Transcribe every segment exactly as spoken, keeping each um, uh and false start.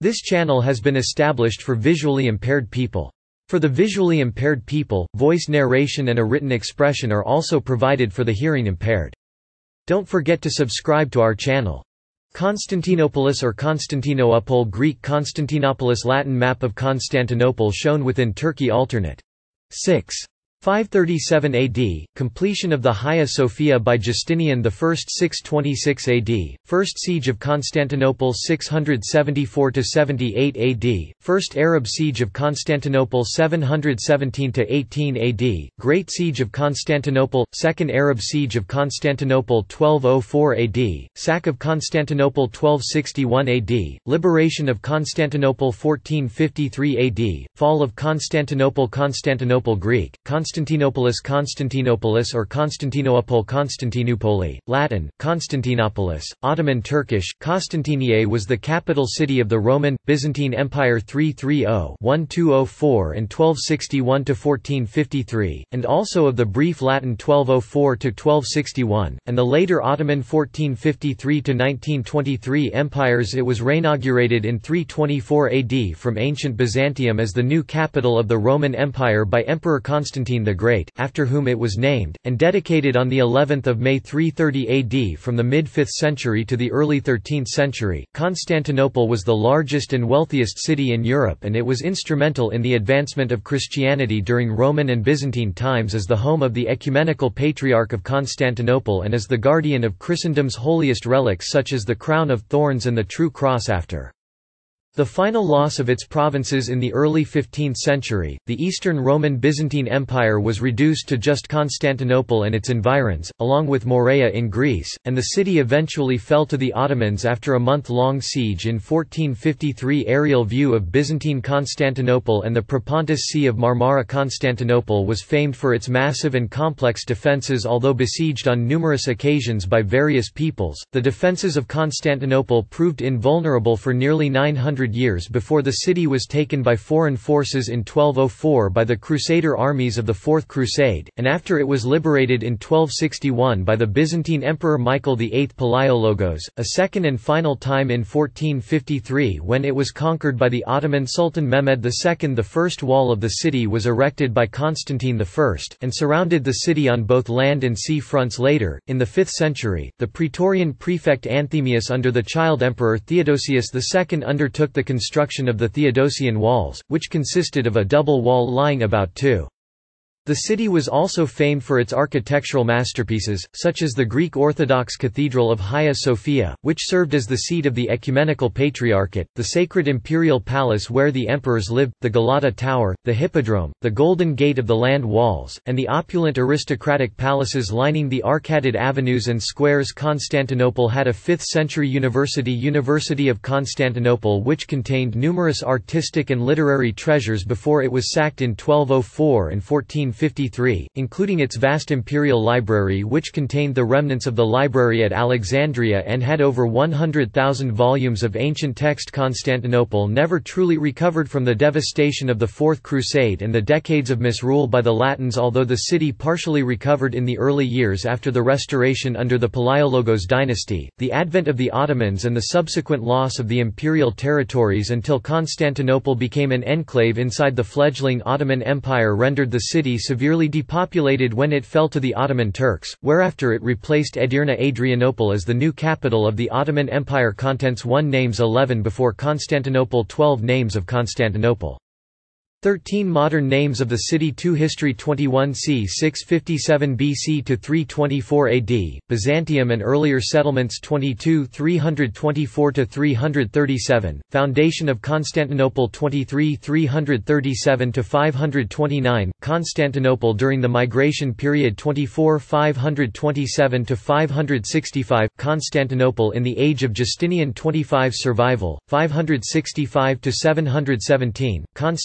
This channel has been established for visually impaired people. For the visually impaired people, voice narration and a written expression are also provided for the hearing impaired. Don't forget to subscribe to our channel. Constantinopolis or Constantinople, Greek Constantinopolis, Latin map of Constantinople shown within Turkey. Alternate. six. five thirty-seven A D, completion of the Hagia Sophia by Justinian the First. six twenty-six A D, First Siege of Constantinople. six seventy-four to seventy-eight A D, First Arab Siege of Constantinople. seven seventeen to eighteen A D, Great Siege of Constantinople. Second Arab Siege of Constantinople. twelve oh four A D, Sack of Constantinople. twelve sixty-one A D, Liberation of Constantinople. fourteen fifty-three A D, Fall of Constantinople. Constantinople, Greek Constantinopolis, Constantinopolis or Constantinople, Constantinopoli, Latin, Constantinopolis, Ottoman Turkish, Constantiniye was the capital city of the Roman, Byzantine Empire three thirty to twelve oh four and twelve sixty-one to fourteen fifty-three, and also of the brief Latin twelve oh four to twelve sixty-one, and the later Ottoman fourteen fifty-three to nineteen twenty-three empires. It was reinaugurated in three twenty-four A D from ancient Byzantium as the new capital of the Roman Empire by Emperor Constantine the Great, after whom it was named, and dedicated on the eleventh of May three thirty A D. From the mid-fifth century to the early thirteenth century, Constantinople was the largest and wealthiest city in Europe, and it was instrumental in the advancement of Christianity during Roman and Byzantine times as the home of the Ecumenical Patriarch of Constantinople and as the guardian of Christendom's holiest relics such as the crown of thorns and the true cross. After the final loss of its provinces in the early fifteenth century, the Eastern Roman Byzantine Empire was reduced to just Constantinople and its environs, along with Morea in Greece, and the city eventually fell to the Ottomans after a month-long siege in fourteen fifty-three. Aerial view of Byzantine Constantinople and the Propontis Sea of Marmara. Constantinople was famed for its massive and complex defences. Although besieged on numerous occasions by various peoples, the defences of Constantinople proved invulnerable for nearly nine hundred years before the city was taken by foreign forces in twelve oh four by the Crusader armies of the Fourth Crusade, and after it was liberated in twelve sixty-one by the Byzantine Emperor Michael the Eighth Palaiologos, a second and final time in fourteen fifty-three when it was conquered by the Ottoman Sultan Mehmed the Second. The first wall of the city was erected by Constantine the First, and surrounded the city on both land and sea fronts. Later, in the fifth century, the Praetorian prefect Anthemius under the child emperor Theodosius the Second undertook the construction of the Theodosian walls, which consisted of a double wall lying about two. The city was also famed for its architectural masterpieces, such as the Greek Orthodox Cathedral of Hagia Sophia, which served as the seat of the Ecumenical Patriarchate, the Sacred Imperial Palace where the emperors lived, the Galata Tower, the Hippodrome, the Golden Gate of the Land Walls, and the opulent aristocratic palaces lining the arcaded avenues and squares. Constantinople had a fifth-century university, University of Constantinople, which contained numerous artistic and literary treasures before it was sacked in twelve oh four and fourteen fifty-three, including its vast imperial library, which contained the remnants of the library at Alexandria and had over one hundred thousand volumes of ancient text. Constantinople never truly recovered from the devastation of the Fourth Crusade and the decades of misrule by the Latins, although the city partially recovered in the early years after the restoration under the Palaiologos dynasty, the advent of the Ottomans and the subsequent loss of the imperial territories until Constantinople became an enclave inside the fledgling Ottoman Empire rendered the city severely depopulated when it fell to the Ottoman Turks, whereafter it replaced Edirne Adrianople as the new capital of the Ottoman Empire. Contents one Names eleven before Constantinople twelve Names of Constantinople thirteen Modern names of the city. two History twenty-one c. six fifty-seven B C to three twenty-four A D, Byzantium and earlier settlements. twenty-two three twenty-four to three thirty-seven, Foundation of Constantinople. twenty-three three thirty-seven to five twenty-nine, Constantinople during the migration period. twenty-four five twenty-seven to five sixty-five, Constantinople in the age of Justinian. twenty-five Survival, five sixty-five to seven seventeen, Constantinople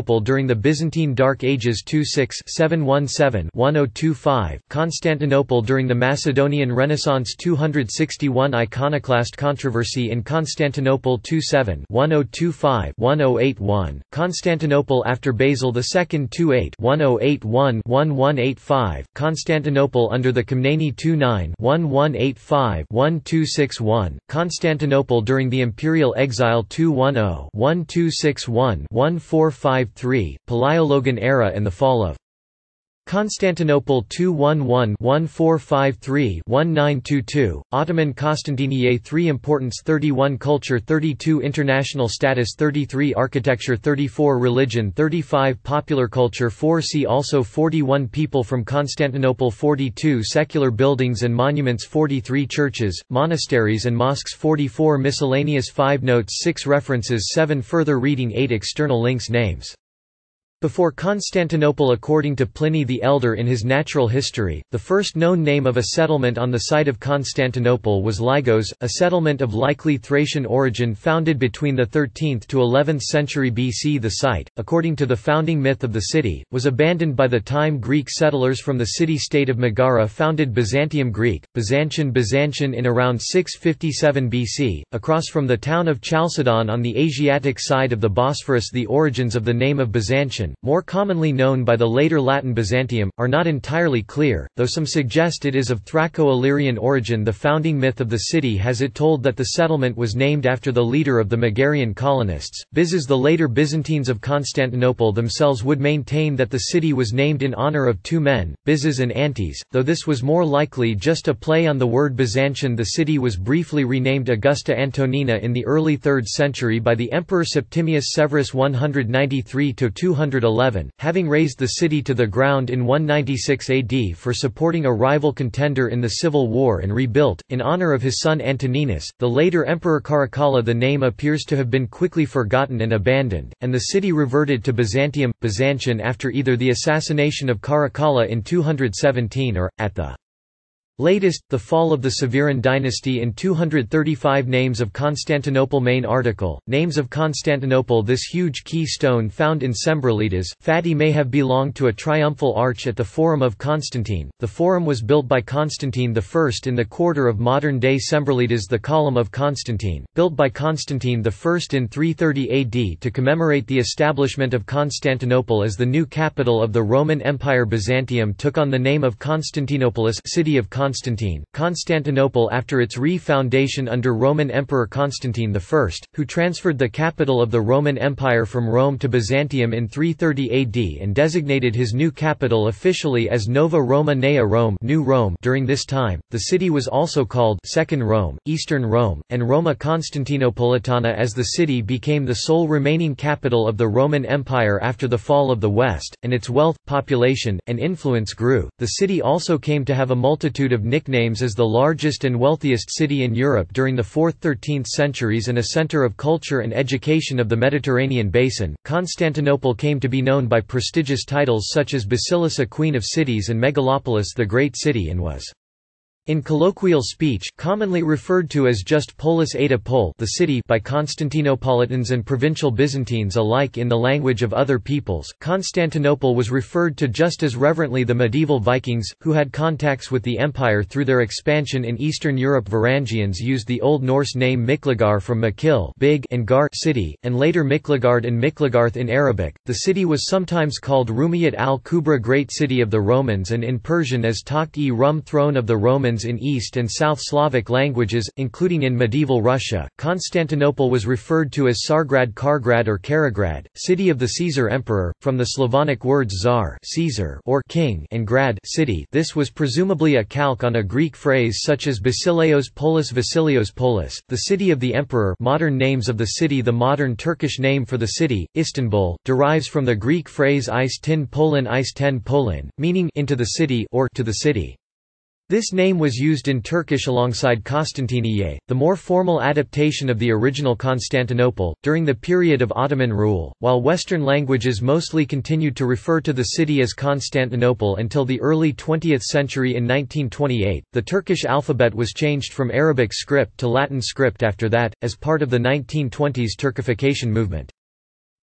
Constantinople during the Byzantine Dark Ages twenty-six seven seventeen to ten twenty-five, Constantinople during the Macedonian Renaissance two sixty-one, Iconoclast controversy in Constantinople twenty-seven ten twenty-five to ten eighty-one, Constantinople after Basil the Second twenty-eight ten eighty-one to eleven eighty-five, Constantinople under the Komneni twenty-nine eleven eighty-five to twelve sixty-one, Constantinople during the Imperial Exile two ten twelve sixty-one to fourteen fifty-three, Palaiologan era and the fall of Constantinople two eleven to fourteen fifty-three to nineteen twenty-two, Ottoman Constantiniye three Importance thirty-one Culture thirty-two International Status thirty-three Architecture thirty-four Religion thirty-five Popular Culture four See also forty-one People from Constantinople forty-two Secular Buildings and Monuments forty-three Churches, Monasteries and Mosques forty-four Miscellaneous five Notes six References seven Further reading eight External links Names before Constantinople. According to Pliny the Elder in his Natural History, the first known name of a settlement on the site of Constantinople was Lygos, a settlement of likely Thracian origin founded between the thirteenth to eleventh century B C. The site, according to the founding myth of the city, was abandoned by the time Greek settlers from the city-state of Megara founded Byzantium. Greek, Byzantian Byzantian in around six fifty-seven B C, across from the town of Chalcedon on the Asiatic side of the Bosphorus. The origins of the name of Byzantium, more commonly known by the later Latin Byzantium, are not entirely clear, though some suggest it is of Thraco-Illyrian origin. The founding myth of the city has it told that the settlement was named after the leader of the Megarian colonists. Byzas, the later Byzantines of Constantinople themselves would maintain that the city was named in honor of two men, Byzas and Antes, though this was more likely just a play on the word Byzantium. The city was briefly renamed Augusta Antonina in the early third century by the Emperor Septimius Severus one ninety-three to two eleven, having razed the city to the ground in one ninety-six A D for supporting a rival contender in the civil war, and rebuilt, in honor of his son Antoninus, the later Emperor Caracalla. The name appears to have been quickly forgotten and abandoned, and the city reverted to Byzantium, Byzantium after either the assassination of Caracalla in two seventeen or, at the latest, the fall of the Severan dynasty in two thirty-five. Names of Constantinople. Main article, Names of Constantinople. This huge key stone found in Sembralides, Fatih may have belonged to a triumphal arch at the Forum of Constantine. The Forum was built by Constantine the First in the quarter of modern-day Sembralides. The Column of Constantine, built by Constantine the First in three thirty A D to commemorate the establishment of Constantinople as the new capital of the Roman Empire. Byzantium took on the name of Constantinopolis, city of Constantine. Constantine, Constantinople after its re-foundation under Roman Emperor Constantine the First, who transferred the capital of the Roman Empire from Rome to Byzantium in three thirty A D and designated his new capital officially as Nova Roma Nea Rome, New Rome. During this time, the city was also called Second Rome, Eastern Rome, and Roma Constantinopolitana as the city became the sole remaining capital of the Roman Empire after the fall of the West, and its wealth, population, and influence grew. The city also came to have a multitude of nicknames as the largest and wealthiest city in Europe during the fourth to thirteenth centuries and a center of culture and education of the Mediterranean basin. Constantinople came to be known by prestigious titles such as Basilissa, Queen of Cities, and Megalopolis, the Great City, and was in colloquial speech commonly referred to as just Polis Ada Pol, the city, by Constantinopolitans and provincial Byzantines alike. In the language of other peoples, Constantinople was referred to just as reverently the medieval Vikings, who had contacts with the empire through their expansion in Eastern Europe. Varangians used the Old Norse name Miklagar from Makil, big, and Gar, city, and later Miklagard and Miklagarth in Arabic. The city was sometimes called Rumiyat al-Kubra, Great City of the Romans, and in Persian as Takht-e-Rum, Throne of the Romans. In East and South Slavic languages, including in medieval Russia, Constantinople was referred to as Sargrad, Kargrad, or Karagrad, city of the Caesar emperor, from the Slavonic words Tsar, Caesar, or king, and grad, city. This was presumably a calque on a Greek phrase such as Basileos Polis, Vasilios Polis, the city of the emperor. Modern names of the city. The modern Turkish name for the city, Istanbul, derives from the Greek phrase Is tin Polin, Is ten Polin, meaning into the city or to the city. This name was used in Turkish alongside Konstantiniye, the more formal adaptation of the original Constantinople, during the period of Ottoman rule, while Western languages mostly continued to refer to the city as Constantinople until the early twentieth century. In nineteen twenty-eight, the Turkish alphabet was changed from Arabic script to Latin script after that, as part of the nineteen twenties Turkification movement.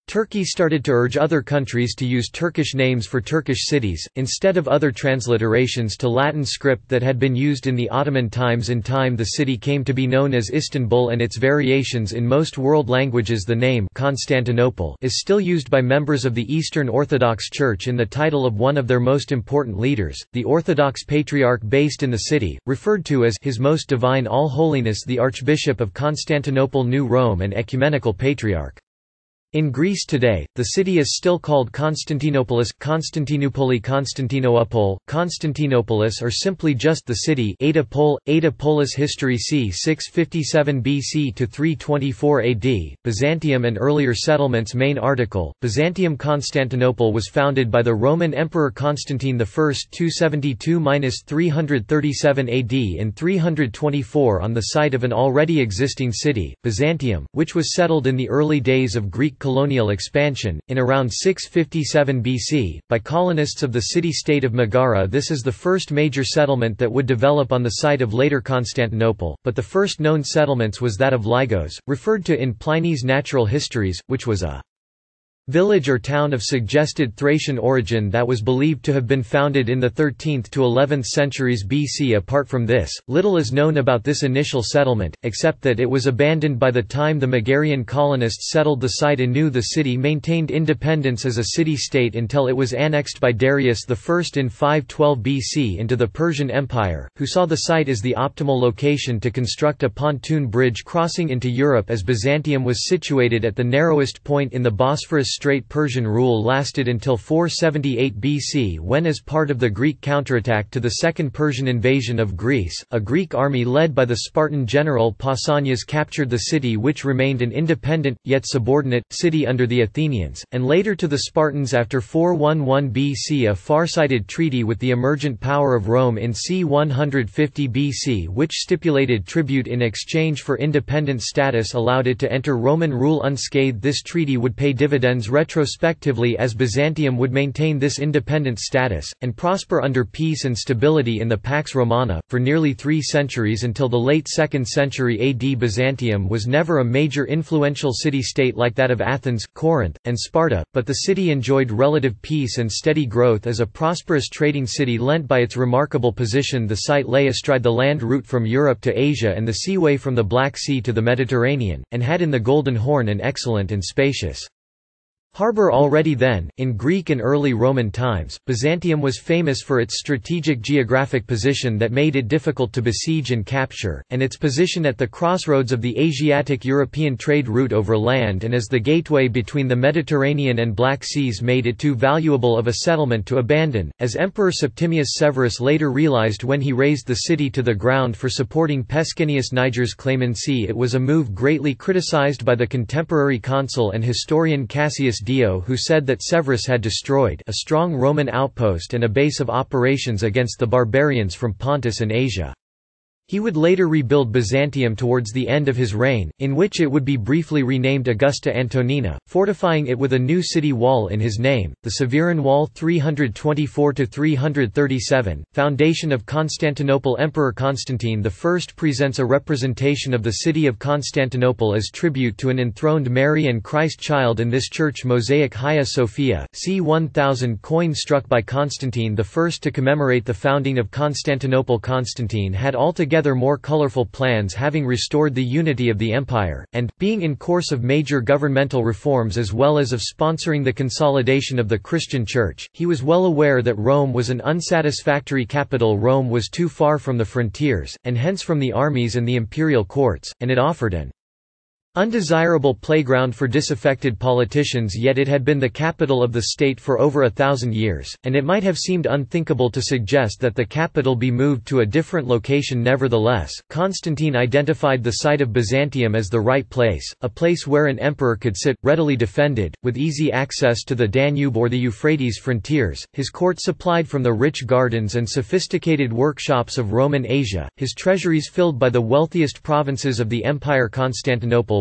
Turkey started to urge other countries to use Turkish names for Turkish cities, instead of other transliterations to Latin script that had been used in the Ottoman times. In time the city came to be known as Istanbul, and its variations in most world languages. The name Constantinople is still used by members of the Eastern Orthodox Church in the title of one of their most important leaders, the Orthodox Patriarch based in the city, referred to as His Most Divine All Holiness the Archbishop of Constantinople, New Rome and Ecumenical Patriarch. In Greece today, the city is still called Constantinopolis, Konstantinoupoli, Konstantinoupol, Constantinopolis, or simply just the city. Ada Pol, Ada Polis. History c. six fifty-seven B C to three twenty-four A D, Byzantium and earlier settlements. Main article, Byzantium. Constantinople was founded by the Roman Emperor Constantine the First two seventy-two to three thirty-seven A D in three twenty-four on the site of an already existing city, Byzantium, which was settled in the early days of Greek colonial expansion, in around six fifty-seven B C, by colonists of the city-state of Megara. This is the first major settlement that would develop on the site of later Constantinople, but the first known settlements was that of Lygos, referred to in Pliny's Natural Histories, which was a village or town of suggested Thracian origin that was believed to have been founded in the thirteenth to eleventh centuries B C. Apart from this, little is known about this initial settlement, except that it was abandoned by the time the Megarian colonists settled the site anew. The city maintained independence as a city-state until it was annexed by Darius the First in five twelve B C into the Persian Empire, who saw the site as the optimal location to construct a pontoon bridge crossing into Europe, as Byzantium was situated at the narrowest point in the Bosphorus Strait. Persian rule lasted until four seventy-eight B C, when, as part of the Greek counterattack to the Second Persian invasion of Greece, a Greek army led by the Spartan general Pausanias captured the city, which remained an independent, yet subordinate, city under the Athenians, and later to the Spartans after four eleven B C. A far-sighted treaty with the emergent power of Rome in c. one fifty B C, which stipulated tribute in exchange for independent status, allowed it to enter Roman rule unscathed. This treaty would pay dividends retrospectively, as Byzantium would maintain this independent status, and prosper under peace and stability in the Pax Romana, for nearly three centuries until the late second century A D. Byzantium was never a major influential city-state like that of Athens, Corinth, and Sparta, but the city enjoyed relative peace and steady growth as a prosperous trading city lent by its remarkable position. The site lay astride the land route from Europe to Asia and the seaway from the Black Sea to the Mediterranean, and had in the Golden Horn an excellent and spacious harbor. Already then, in Greek and early Roman times, Byzantium was famous for its strategic geographic position that made it difficult to besiege and capture, and its position at the crossroads of the Asiatic-European trade route over land and as the gateway between the Mediterranean and Black Seas made it too valuable of a settlement to abandon, as Emperor Septimius Severus later realized when he razed the city to the ground for supporting Pescennius Niger's clemency. It was a move greatly criticized by the contemporary consul and historian Cassius Dio, who said that Severus had destroyed a strong Roman outpost and a base of operations against the barbarians from Pontus and Asia. He would later rebuild Byzantium towards the end of his reign, in which it would be briefly renamed Augusta Antonina, fortifying it with a new city wall in his name, the Severan Wall three twenty-four to three thirty-seven. Foundation of Constantinople. Emperor Constantine the First presents a representation of the city of Constantinople as tribute to an enthroned Mary and Christ child in this church mosaic Hagia Sophia, c. one thousand coin struck by Constantine the First to commemorate the founding of Constantinople. Constantine had altogether more colorful plans, having restored the unity of the empire, and, being in course of major governmental reforms as well as of sponsoring the consolidation of the Christian Church, he was well aware that Rome was an unsatisfactory capital. Rome was too far from the frontiers, and hence from the armies and the imperial courts, and it offered an undesirable playground for disaffected politicians. Yet it had been the capital of the state for over a thousand years, and it might have seemed unthinkable to suggest that the capital be moved to a different location. Nevertheless, Constantine identified the site of Byzantium as the right place, a place where an emperor could sit, readily defended, with easy access to the Danube or the Euphrates frontiers, his court supplied from the rich gardens and sophisticated workshops of Roman Asia, his treasuries filled by the wealthiest provinces of the empire. Constantinople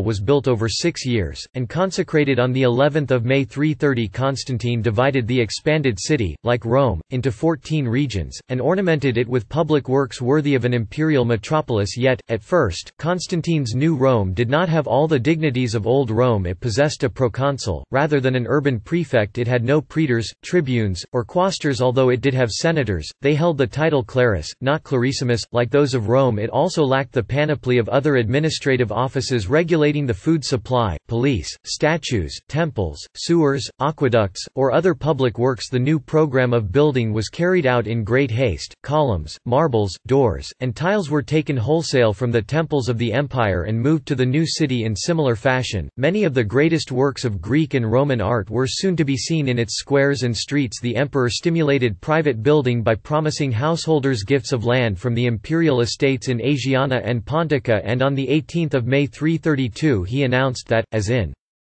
was built over six years, and consecrated on the eleventh of May three thirty. Constantine divided the expanded city, like Rome, into fourteen regions, and ornamented it with public works worthy of an imperial metropolis. Yet, at first, Constantine's new Rome did not have all the dignities of old Rome. It possessed a proconsul, rather than an urban prefect. It had no praetors, tribunes, or quaestors. Although it did have senators, they held the title clarus, not clarissimus, like those of Rome. It also lacked the panoply of other administrative offices regulating the food supply, police, statues, temples, sewers, aqueducts, or other public works. The new program of building was carried out in great haste. Columns, marbles, doors, and tiles were taken wholesale from the temples of the empire and moved to the new city in similar fashion. Many of the greatest works of Greek and Roman art were soon to be seen in its squares and streets. The emperor stimulated private building by promising householders gifts of land from the imperial estates in Asiana and Pontica, and on the eighteenth of May three thirty-two he announced that, as in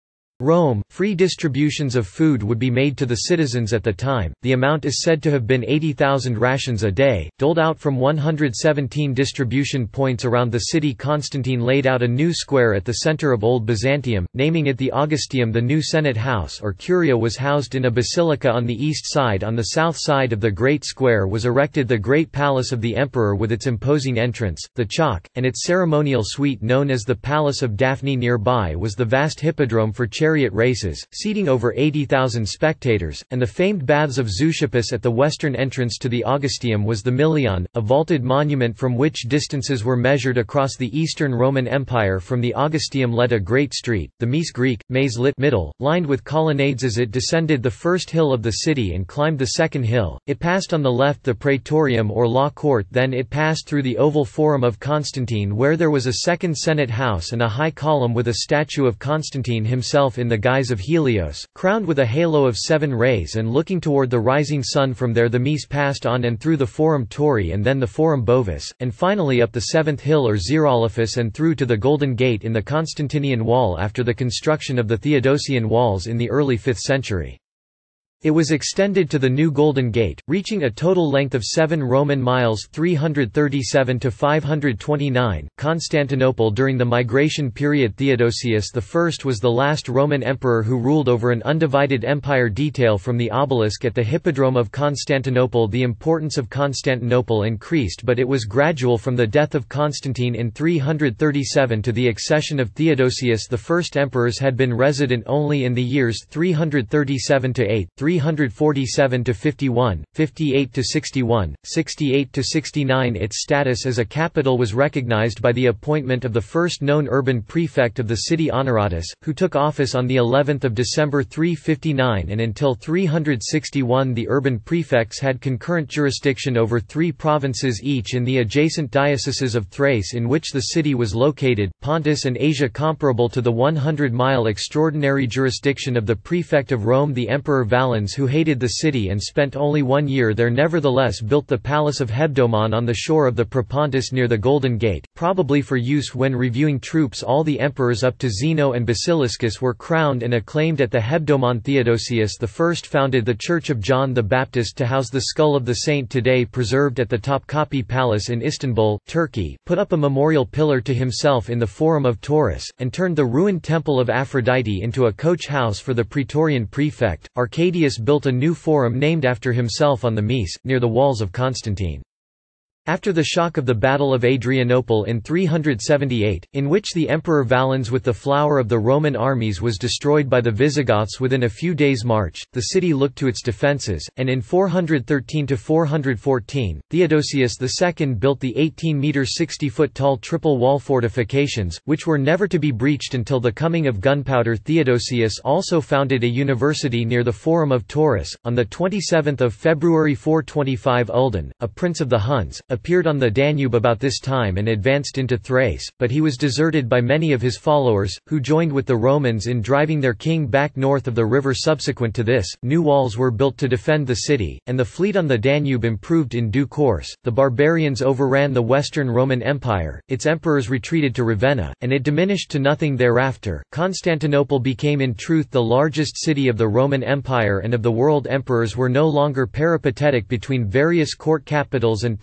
Rome, free distributions of food would be made to the citizens at the time. The amount is said to have been eighty thousand rations a day, doled out from one hundred seventeen distribution points around the city. Constantine laid out a new square at the center of Old Byzantium, naming it the Augusteum. The new Senate House or Curia was housed in a basilica on the east side. On the south side of the Great Square was erected the Great Palace of the Emperor with its imposing entrance, the Chalk, and its ceremonial suite known as the Palace of Daphne. Nearby was the vast hippodrome for chariot races, seating over eighty thousand spectators, and the famed baths of Zeuxippus. At the western entrance to the Augusteum was the Milion, a vaulted monument from which distances were measured across the Eastern Roman Empire. From the Augusteum led a great street, the Mise Greek, Mise lit middle, lined with colonnades. As it descended the first hill of the city and climbed the second hill, it passed on the left the Praetorium or Law Court. Then it passed through the Oval Forum of Constantine, where there was a second Senate House and a high column with a statue of Constantine himself in the guise of Helios, crowned with a halo of seven rays and looking toward the rising sun. From there the Mise passed on and through the Forum Tauri and then the Forum Bovis, and finally up the seventh hill or Xerolophus and through to the Golden Gate in the Constantinian Wall after the construction of the Theodosian walls in the early fifth century. It was extended to the new Golden Gate, reaching a total length of seven Roman miles three hundred thirty-seven to five hundred twenty-nine. Constantinople during the migration period. Theodosius the First was the last Roman emperor who ruled over an undivided empire. Detail from the obelisk at the Hippodrome of Constantinople. The importance of Constantinople increased, but it was gradual from the death of Constantine in three hundred thirty-seven to the accession of Theodosius the First. Emperors had been resident only in the years three hundred thirty-seven to eight, three hundred forty-seven to fifty-one, fifty-eight to sixty-one, sixty-eight to sixty-nine. Its status as a capital was recognized by the appointment of the first known urban prefect of the city, Honoratus, who took office on the eleventh of December three fifty-nine, and until three hundred sixty-one the urban prefects had concurrent jurisdiction over three provinces each in the adjacent dioceses of Thrace, in which the city was located, Pontus and Asia, comparable to the one hundred mile extraordinary jurisdiction of the prefect of Rome. The Emperor Valens, who hated the city and spent only one year there, nevertheless built the Palace of Hebdomon on the shore of the Propontis near the Golden Gate, probably for use when reviewing troops. All the emperors up to Zeno and Basiliscus were crowned and acclaimed at the Hebdomon. Theodosius the First founded the Church of John the Baptist to house the skull of the saint, today preserved at the Topkapi Palace in Istanbul, Turkey, put up a memorial pillar to himself in the Forum of Taurus, and turned the ruined Temple of Aphrodite into a coach house for the Praetorian prefect. Arcadius built a new forum named after himself on the Mise, near the walls of Constantine. After the shock of the Battle of Adrianople in three hundred seventy-eight, in which the Emperor Valens with the flower of the Roman armies was destroyed by the Visigoths within a few days' march, the city looked to its defences, and in four hundred thirteen to four hundred fourteen, Theodosius the Second built the eighteen metre sixty foot tall triple wall fortifications, which were never to be breached until the coming of gunpowder. Theodosius also founded a university near the Forum of Taurus. On the twenty-seventh of February four twenty-five, Uldan, a prince of the Huns, appeared on the Danube about this time and advanced into Thrace, but he was deserted by many of his followers, who joined with the Romans in driving their king back north of the river. Subsequent to this, new walls were built to defend the city, and the fleet on the Danube improved in due course. The barbarians overran the Western Roman Empire, its emperors retreated to Ravenna, and it diminished to nothing thereafter. Constantinople became in truth the largest city of the Roman Empire and of the world. Emperors were no longer peripatetic between various court capitals and palaces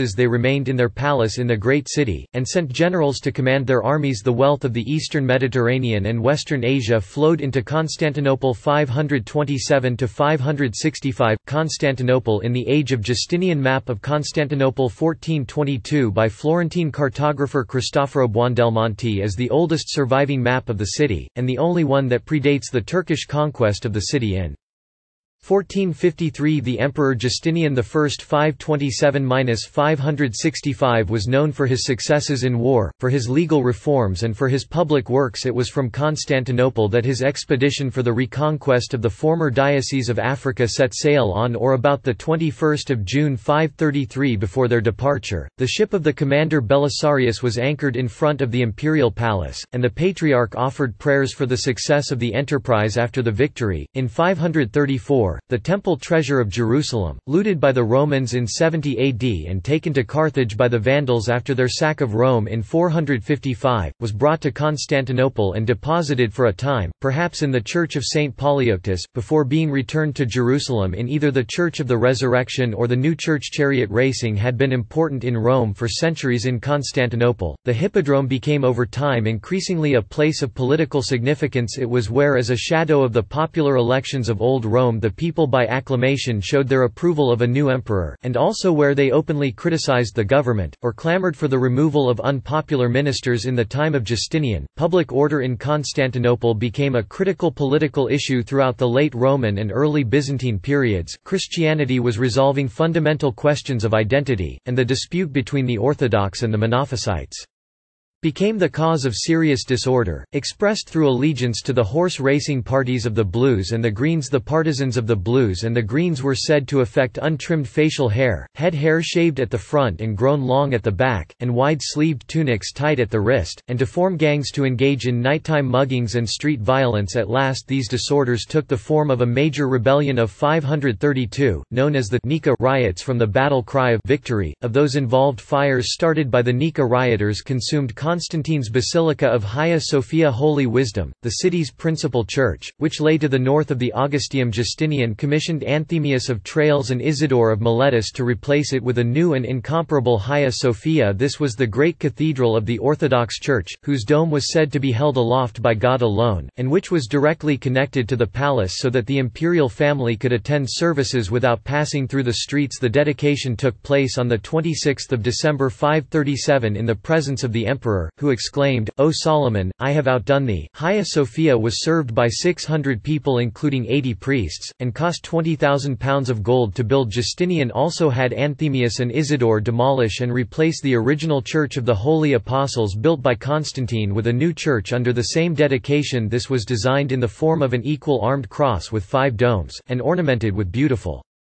successes they remained in their palace in the great city, and sent generals to command their armies. The wealth of the eastern Mediterranean and western Asia flowed into Constantinople five twenty-seven to five sixty-five. Constantinople in the Age of Justinian. Map of Constantinople fourteen twenty-two by Florentine cartographer Cristoforo Buondelmonte is the oldest surviving map of the city, and the only one that predates the Turkish conquest of the city in fourteen fifty-three. The Emperor Justinian the First five twenty-seven to five sixty-five was known for his successes in war, for his legal reforms and for his public works. It was from Constantinople that his expedition for the reconquest of the former Diocese of Africa set sail on or about the twenty-first of June five thirty-three. Before their departure, the ship of the commander Belisarius was anchored in front of the imperial palace, and the Patriarch offered prayers for the success of the enterprise after the victory. In five thirty-four, the temple treasure of Jerusalem, looted by the Romans in seventy A D and taken to Carthage by the Vandals after their sack of Rome in four fifty-five, was brought to Constantinople and deposited for a time, perhaps in the Church of Saint Polyeuctus, before being returned to Jerusalem in either the Church of the Resurrection or the new church. Chariot racing had been important in Rome for centuries. In Constantinople, the hippodrome became over time increasingly a place of political significance. It was where, as a shadow of the popular elections of Old Rome, the people by acclamation showed their approval of a new emperor, and also where they openly criticized the government, or clamored for the removal of unpopular ministers. In the time of Justinian, public order in Constantinople became a critical political issue. Throughout the late Roman and early Byzantine periods, Christianity was resolving fundamental questions of identity, and the dispute between the Orthodox and the Monophysites became the cause of serious disorder, expressed through allegiance to the horse racing parties of the Blues and the Greens. The partisans of the Blues and the Greens were said to affect untrimmed facial hair, head hair shaved at the front and grown long at the back, and wide-sleeved tunics tied at the wrist, and to form gangs to engage in nighttime muggings and street violence. At last these disorders took the form of a major rebellion of five thirty-two, known as the Nika riots, from the battle cry of victory. Of those involved, fires started by the Nika rioters consumed Constantine's Basilica of Hagia Sophia Holy Wisdom, the city's principal church, which lay to the north of the Augusteum. Justinian commissioned Anthemius of Tralles and Isidore of Miletus to replace it with a new and incomparable Hagia Sophia. This was the great cathedral of the Orthodox Church, whose dome was said to be held aloft by God alone, and which was directly connected to the palace so that the imperial family could attend services without passing through the streets. The dedication took place on the twenty-sixth of December five thirty-seven in the presence of the emperor, who exclaimed, "O Solomon, I have outdone thee." Hagia Sophia was served by six hundred people including eighty priests, and cost twenty thousand pounds of gold to build. Justinian also had Anthemius and Isidore demolish and replace the original Church of the Holy Apostles built by Constantine with a new church under the same dedication. This was designed in the form of an equal armed cross with five domes, and ornamented with beautiful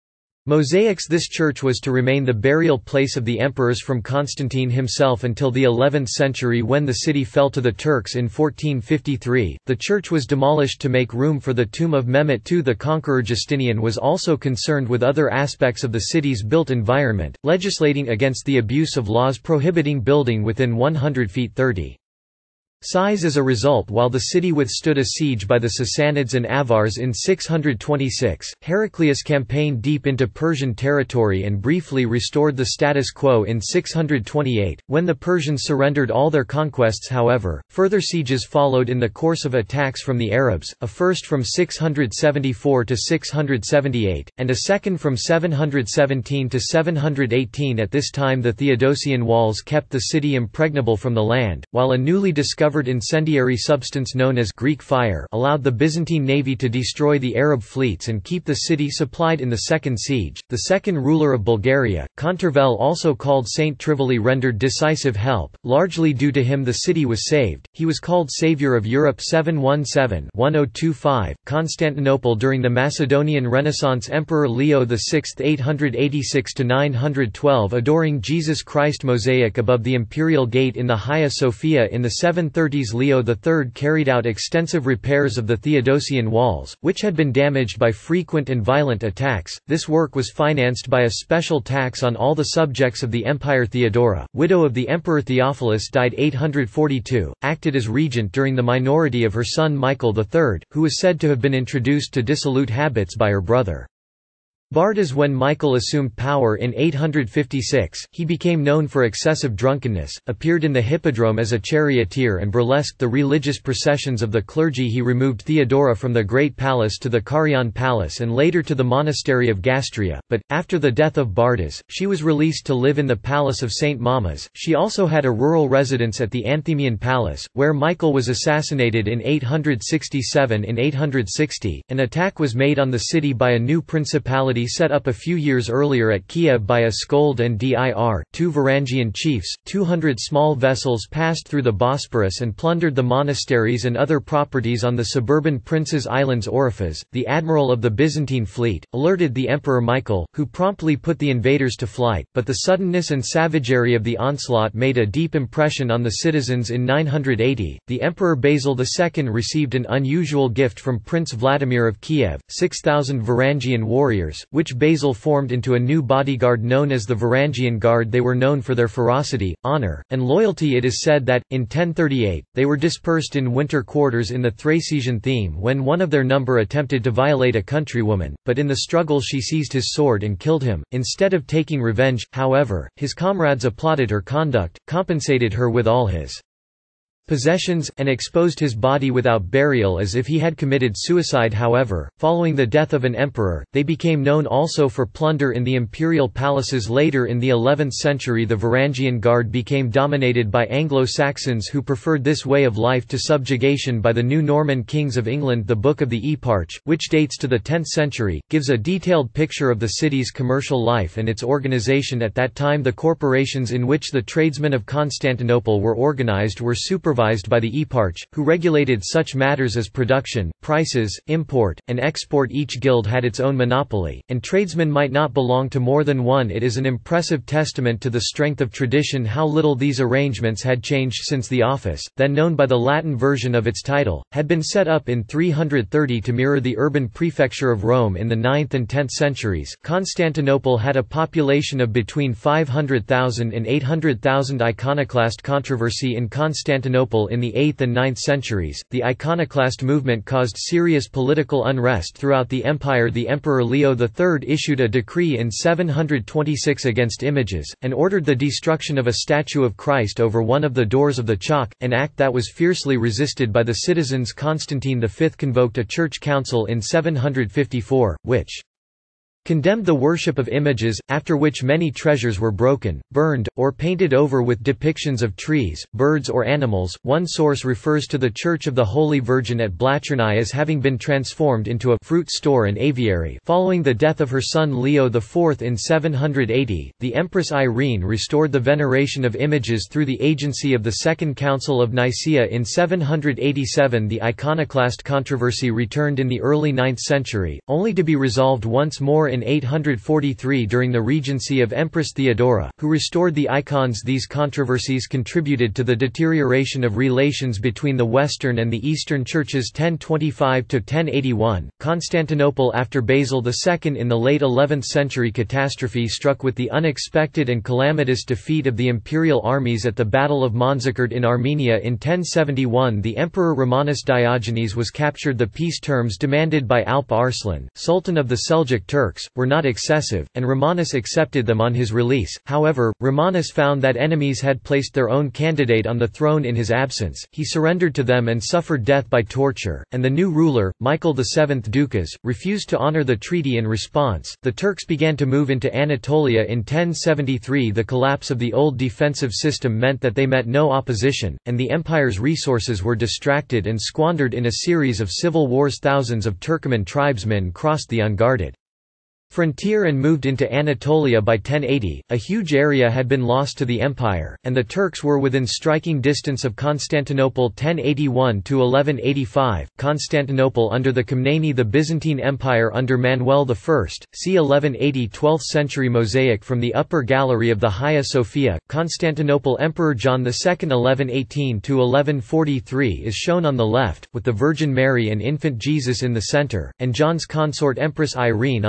mosaics. This church was to remain the burial place of the emperors from Constantine himself until the eleventh century, when the city fell to the Turks in fourteen fifty-three. The church was demolished to make room for the tomb of Mehmet the Second the Conqueror. Justinian was also concerned with other aspects of the city's built environment, legislating against the abuse of laws prohibiting building within one hundred feet thirty. Size. As a result, while the city withstood a siege by the Sassanids and Avars in six hundred twenty-six, Heraclius campaigned deep into Persian territory and briefly restored the status quo in six hundred twenty-eight, when the Persians surrendered all their conquests. However, further sieges followed in the course of attacks from the Arabs, a first from six hundred seventy-four to six hundred seventy-eight, and a second from seven hundred seventeen to seven hundred eighteen. At this time the Theodosian walls kept the city impregnable from the land, while a newly discovered incendiary substance known as Greek fire allowed the Byzantine navy to destroy the Arab fleets and keep the city supplied in the second siege. The second ruler of Bulgaria, Contervel, also called Saint Trivoli, rendered decisive help. Largely due to him the city was saved. He was called Savior of Europe seven seventeen to ten twenty-five. Constantinople during the Macedonian Renaissance. Emperor Leo the Sixth eight eighty-six to nine twelve. Adoring Jesus Christ mosaic above the imperial gate in the Hagia Sophia. In the seven thirties Leo the Third carried out extensive repairs of the Theodosian walls, which had been damaged by frequent and violent attacks. This work was financed by a special tax on all the subjects of the empire. Theodora, widow of the Emperor Theophilus, died eight hundred forty-two, acted as regent during the minority of her son Michael the Third, who was said to have been introduced to dissolute habits by her brother. Bardas. When Michael assumed power in eight hundred fifty-six, he became known for excessive drunkenness, appeared in the hippodrome as a charioteer and burlesqued the religious processions of the clergy. He removed Theodora from the Great Palace to the Carion Palace and later to the monastery of Gastria, but, after the death of Bardas, she was released to live in the Palace of Saint Mamas. She also had a rural residence at the Anthemian Palace, where Michael was assassinated in eight hundred sixty-seven. In eight hundred sixty, an attack was made on the city by a new principality set up a few years earlier at Kiev by Askold and Dir, two Varangian chiefs. Two hundred small vessels passed through the Bosporus and plundered the monasteries and other properties on the suburban Prince's Islands. Oriphas, the admiral of the Byzantine fleet, alerted the Emperor Michael, who promptly put the invaders to flight, but the suddenness and savagery of the onslaught made a deep impression on the citizens. In nine hundred eighty, the Emperor Basil the Second received an unusual gift from Prince Vladimir of Kiev, six thousand Varangian warriors, which Basil formed into a new bodyguard known as the Varangian Guard. They were known for their ferocity, honor, and loyalty. It is said that, in ten thirty-eight, they were dispersed in winter quarters in the Thracian theme when one of their number attempted to violate a countrywoman, but in the struggle she seized his sword and killed him. Instead of taking revenge, however, his comrades applauded her conduct, compensated her with all his possessions, and exposed his body without burial as if he had committed suicide. However, following the death of an emperor, they became known also for plunder in the imperial palaces. Later in the eleventh century, the Varangian Guard became dominated by Anglo-Saxons who preferred this way of life to subjugation by the new Norman kings of England. The Book of the Eparch, which dates to the tenth century, gives a detailed picture of the city's commercial life and its organization at that time. The corporations in which the tradesmen of Constantinople were organized were supervised by the Eparch, who regulated such matters as production, prices, import, and export. Each guild had its own monopoly, and tradesmen might not belong to more than one. It is an impressive testament to the strength of tradition how little these arrangements had changed since the office, then known by the Latin version of its title, had been set up in three hundred thirty to mirror the urban prefecture of Rome in the ninth and tenth centuries. Constantinople had a population of between five hundred thousand and eight hundred thousand. Iconoclast controversy in Constantinople in the eighth and ninth centuries. The iconoclast movement caused serious political unrest throughout the empire. The Emperor Leo the Third issued a decree in seven hundred twenty-six against images, and ordered the destruction of a statue of Christ over one of the doors of the Chalk, an act that was fiercely resisted by the citizens. Constantine the Fifth convoked a church council in seven hundred fifty-four, which condemned the worship of images, after which many treasures were broken, burned, or painted over with depictions of trees, birds or animals. One source refers to the Church of the Holy Virgin at Blachernai as having been transformed into a fruit store and aviary. Following the death of her son Leo the Fourth in seven hundred eighty, the Empress Irene restored the veneration of images through the agency of the Second Council of Nicaea in seven hundred eighty-seven. The iconoclast controversy returned in the early ninth century, only to be resolved once more in in eight hundred forty-three during the regency of Empress Theodora, who restored the icons. These controversies contributed to the deterioration of relations between the Western and the Eastern churches. ten twenty-five to ten eighty-one, Constantinople. After Basil the Second in the late eleventh century, catastrophe struck with the unexpected and calamitous defeat of the imperial armies at the Battle of Manzikert in Armenia in ten seventy-one. The Emperor Romanus Diogenes was captured. The peace terms demanded by Alp Arslan, Sultan of the Seljuk Turks, were not excessive, and Romanus accepted them on his release. However, Romanus found that enemies had placed their own candidate on the throne in his absence. He surrendered to them and suffered death by torture, and the new ruler, Michael the Seventh Ducas, refused to honor the treaty. In response, the Turks began to move into Anatolia in ten seventy-three. The collapse of the old defensive system meant that they met no opposition, and the empire's resources were distracted and squandered in a series of civil wars. Thousands of Turkoman tribesmen crossed the unguarded frontier and moved into Anatolia by ten eighty. A huge area had been lost to the empire, and the Turks were within striking distance of Constantinople. ten eighty-one to eleven eighty-five, Constantinople under the Komneni. The Byzantine Empire under Manuel the First, c. eleven eighty. twelfth century mosaic from the upper gallery of the Hagia Sophia. Constantinople Emperor John the Second eleven eighteen to eleven forty-three is shown on the left, with the Virgin Mary and infant Jesus in the center, and John's consort Empress Irene on the right.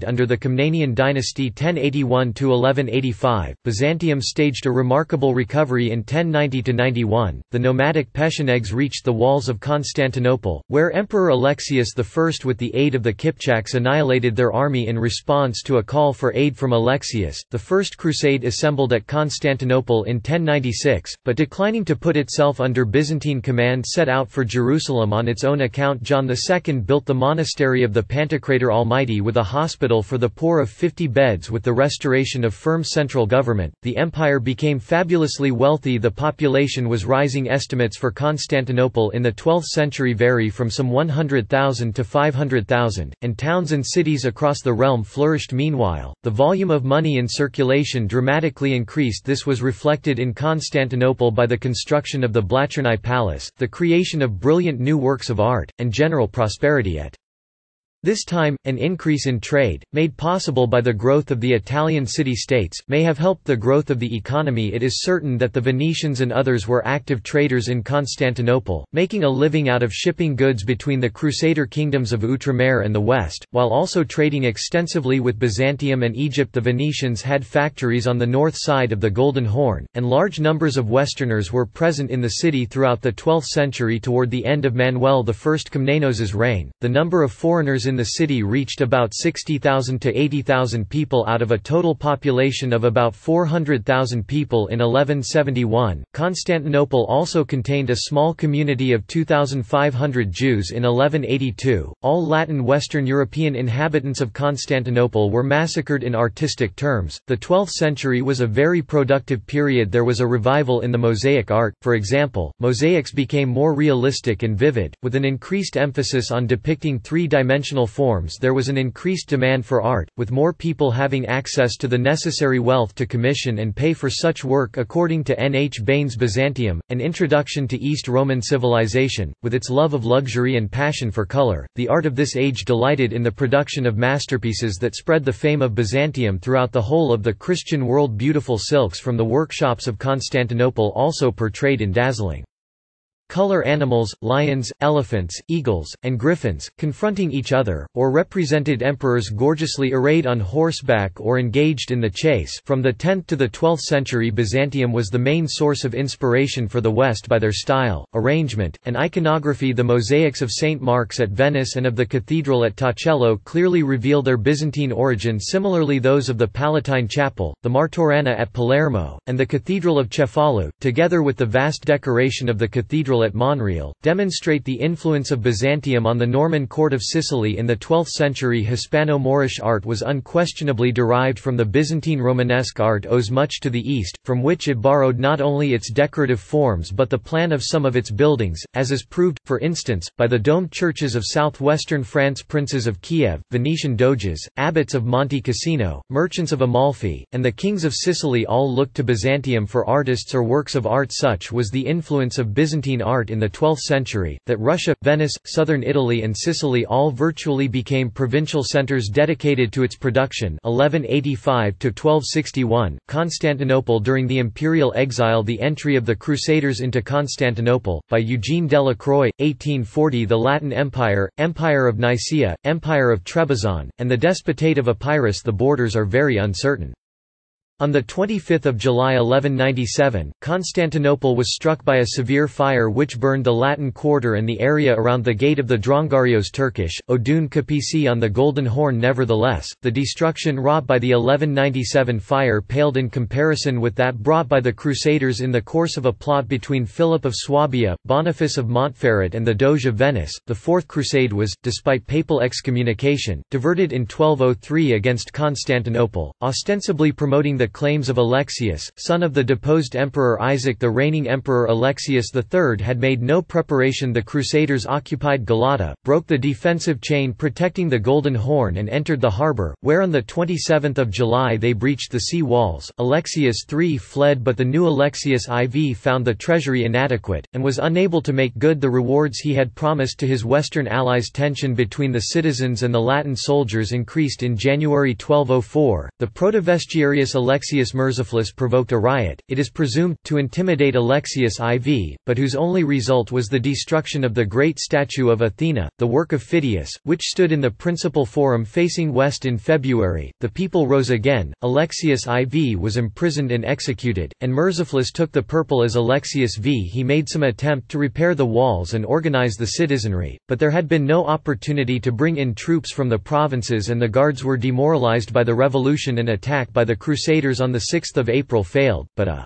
Crusade under the Komnenian dynasty ten eighty-one to eleven eighty-five. Byzantium staged a remarkable recovery in ten ninety to ninety-one. The nomadic Pechenegs reached the walls of Constantinople, where Emperor Alexius the First with the aid of the Kipchaks annihilated their army in response to a call for aid from Alexius. The First Crusade assembled at Constantinople in ten ninety-six, but declining to put itself under Byzantine command set out for Jerusalem on its own account. John the Second built the monastery of the Pantocrator Almighty with a hospital for the poor of fifty beds. With the restoration of firm central government, the empire became fabulously wealthy. The population was rising. Estimates for Constantinople in the twelfth century vary from some one hundred thousand to five hundred thousand, and towns and cities across the realm flourished. Meanwhile, the volume of money in circulation dramatically increased. This was reflected in Constantinople by the construction of the Blachernai Palace, the creation of brilliant new works of art, and general prosperity at this time. An increase in trade, made possible by the growth of the Italian city-states, may have helped the growth of the economy. It is certain that the Venetians and others were active traders in Constantinople, making a living out of shipping goods between the Crusader kingdoms of Outremer and the West, while also trading extensively with Byzantium and Egypt. The Venetians had factories on the north side of the Golden Horn, and large numbers of Westerners were present in the city throughout the twelfth century. Toward the end of Manuel the First Komnenos's reign, the number of foreigners in the city reached about sixty thousand to eighty thousand people out of a total population of about four hundred thousand people in eleven seventy-one. Constantinople also contained a small community of two thousand five hundred Jews in eleven eighty-two. All Latin Western European inhabitants of Constantinople were massacred. In artistic terms, the twelfth century was a very productive period. There was a revival in the mosaic art, for example, mosaics became more realistic and vivid, with an increased emphasis on depicting three-dimensional forms. There was an increased demand for art, with more people having access to the necessary wealth to commission and pay for such work. According to N H Baines, Byzantium, an introduction to East Roman civilization, with its love of luxury and passion for color, the art of this age delighted in the production of masterpieces that spread the fame of Byzantium throughout the whole of the Christian world. Beautiful silks from the workshops of Constantinople also portrayed in dazzling color animals, lions, elephants, eagles, and griffins, confronting each other, or represented emperors gorgeously arrayed on horseback or engaged in the chase. From the tenth to the twelfth century, Byzantium was the main source of inspiration for the West by their style, arrangement, and iconography. The mosaics of Saint Mark's at Venice and of the cathedral at Torcello clearly reveal their Byzantine origin. Similarly, those of the Palatine Chapel, the Martorana at Palermo, and the Cathedral of Cefalu, together with the vast decoration of the cathedral at Monreale, demonstrate the influence of Byzantium on the Norman court of Sicily. In the twelfth century, Hispano-Moorish art was unquestionably derived from the Byzantine. Romanesque art owes much to the East, from which it borrowed not only its decorative forms but the plan of some of its buildings, as is proved, for instance, by the domed churches of southwestern France. Princes of Kiev, Venetian doges, abbots of Monte Cassino, merchants of Amalfi, and the kings of Sicily all looked to Byzantium for artists or works of art. Such was the influence of Byzantine art in the twelfth century, that Russia, Venice, southern Italy and Sicily all virtually became provincial centers dedicated to its production. eleven eighty-five to twelve sixty-one, Constantinople during the imperial exile. The entry of the Crusaders into Constantinople, by Eugene Delacroix, eighteen forty. The Latin Empire, Empire of Nicaea, Empire of Trebizond, and the Despotate of Epirus. The borders are very uncertain. On the twenty-fifth of July eleven ninety-seven, Constantinople was struck by a severe fire which burned the Latin Quarter and the area around the Gate of the Drongarios. Turkish, Odun Kapisi on the Golden Horn. Nevertheless, the destruction wrought by the eleven ninety-seven fire paled in comparison with that brought by the Crusaders in the course of a plot between Philip of Swabia, Boniface of Montferrat and the Doge of Venice. The Fourth Crusade was, despite papal excommunication, diverted in twelve oh three against Constantinople, ostensibly promoting the claims of Alexius, son of the deposed Emperor Isaac. The reigning Emperor Alexius the Third had made no preparation. The Crusaders occupied Galata, broke the defensive chain protecting the Golden Horn and entered the harbour, where on the twenty-seventh of July they breached the sea walls. Alexius the Third fled, but the new Alexius the Fourth found the treasury inadequate, and was unable to make good the rewards he had promised to his western allies. Tension between the citizens and the Latin soldiers increased in January twelve oh four. The Protovestiarius Alexius Murtzaphlus provoked a riot, it is presumed, to intimidate Alexius the First, but whose only result was the destruction of the great statue of Athena, the work of Phidias, which stood in the principal forum facing west in February. The people rose again, Alexius the First was imprisoned and executed, and Murtzaphlus took the purple as Alexius the First. He made some attempt to repair the walls and organize the citizenry, but there had been no opportunity to bring in troops from the provinces, and the guards were demoralized by the revolution, and attack by the Crusaders on the sixth of April failed, but a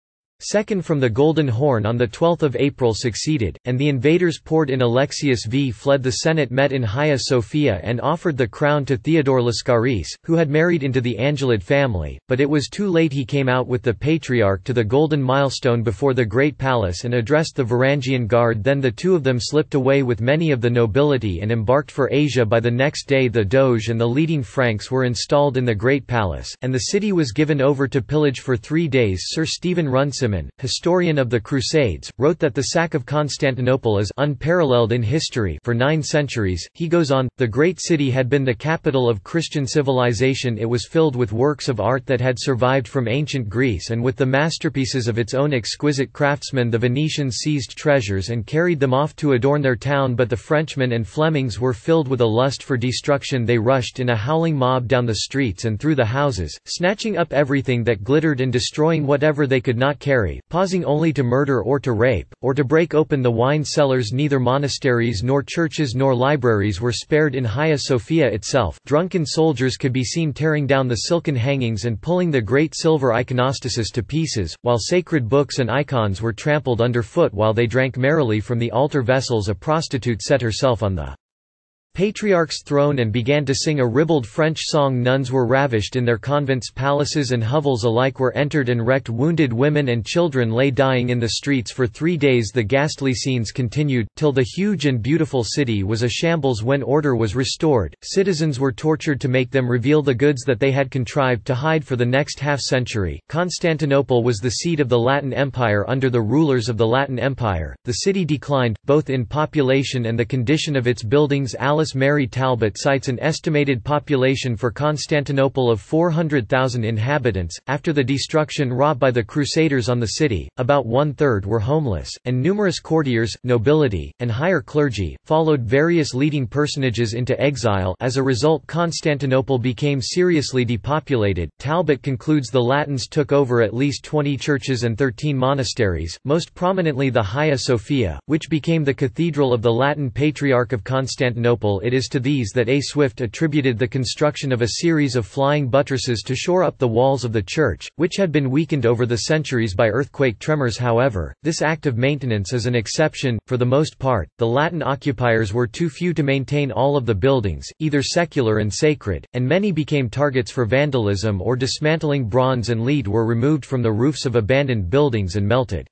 second from the Golden Horn on the twelfth of April succeeded, and the invaders poured in. Alexius the First fled. The Senate met in Hagia Sophia and offered the crown to Theodore Lascaris, who had married into the Angelid family, but it was too late. He came out with the Patriarch to the Golden Milestone before the Great Palace and addressed the Varangian Guard. Then the two of them slipped away with many of the nobility and embarked for Asia. By the next day the Doge and the leading Franks were installed in the Great Palace, and the city was given over to pillage for three days. Sir Stephen Runciman, historian of the Crusades, wrote that the sack of Constantinople is unparalleled in history for nine centuries. He goes on, the great city had been the capital of Christian civilization. It was filled with works of art that had survived from ancient Greece and with the masterpieces of its own exquisite craftsmen. The Venetians seized treasures and carried them off to adorn their town, but the Frenchmen and Flemings were filled with a lust for destruction. They rushed in a howling mob down the streets and through the houses, snatching up everything that glittered and destroying whatever they could not carry, pausing only to murder or to rape, or to break open the wine cellars. Neither monasteries nor churches nor libraries were spared. In Hagia Sophia itself, drunken soldiers could be seen tearing down the silken hangings and pulling the great silver iconostasis to pieces, while sacred books and icons were trampled underfoot while they drank merrily from the altar vessels. A prostitute set herself on the Patriarch's throne and began to sing a ribald French song. Nuns were ravished in their convents. Palaces and hovels alike were entered and wrecked. Wounded women and children lay dying in the streets. For three days the ghastly scenes continued, till the huge and beautiful city was a shambles. When order was restored, citizens were tortured to make them reveal the goods that they had contrived to hide. For the next half-century, Constantinople was the seat of the Latin Empire. Under the rulers of the Latin Empire, the city declined, both in population and the condition of its buildings. Alice Mary Talbot cites an estimated population for Constantinople of four hundred thousand inhabitants. After the destruction wrought by the Crusaders on the city, about one-third were homeless, and numerous courtiers, nobility, and higher clergy, followed various leading personages into exile. As a result, Constantinople became seriously depopulated. Talbot concludes the Latins took over at least twenty churches and thirteen monasteries, most prominently the Hagia Sophia, which became the cathedral of the Latin Patriarch of Constantinople. It is to these that A. Swift attributed the construction of a series of flying buttresses to shore up the walls of the church, which had been weakened over the centuries by earthquake tremors. However, this act of maintenance is an exception. For the most part, the Latin occupiers were too few to maintain all of the buildings, either secular and sacred, and many became targets for vandalism or dismantling. Bronze and lead were removed from the roofs of abandoned buildings and melted